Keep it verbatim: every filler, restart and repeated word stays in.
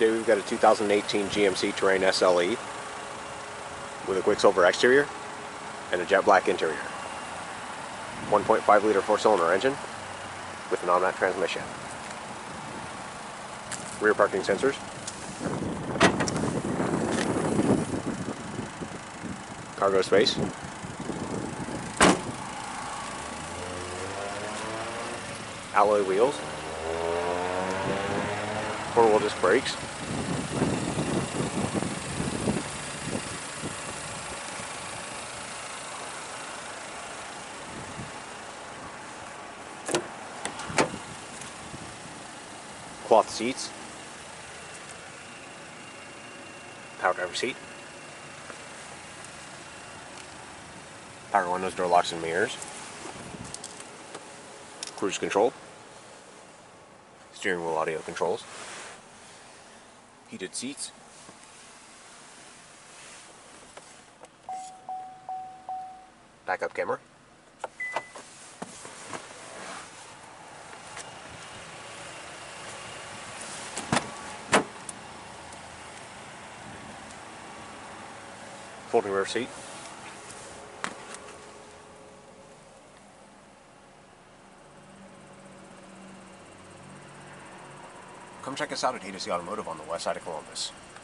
Today we've got a two thousand eighteen G M C Terrain S L E with a Quicksilver exterior and a jet black interior. one point five liter four-cylinder engine with an automatic transmission. Rear parking sensors. Cargo space. Alloy wheels. Four-wheel disc brakes. Cloth seats. Power driver seat. Power windows, door locks and mirrors. Cruise control. Steering wheel audio controls. Heated seats. Backup camera. Folding rear seat. Come check us out at A to Z Automotive on the west side of Columbus.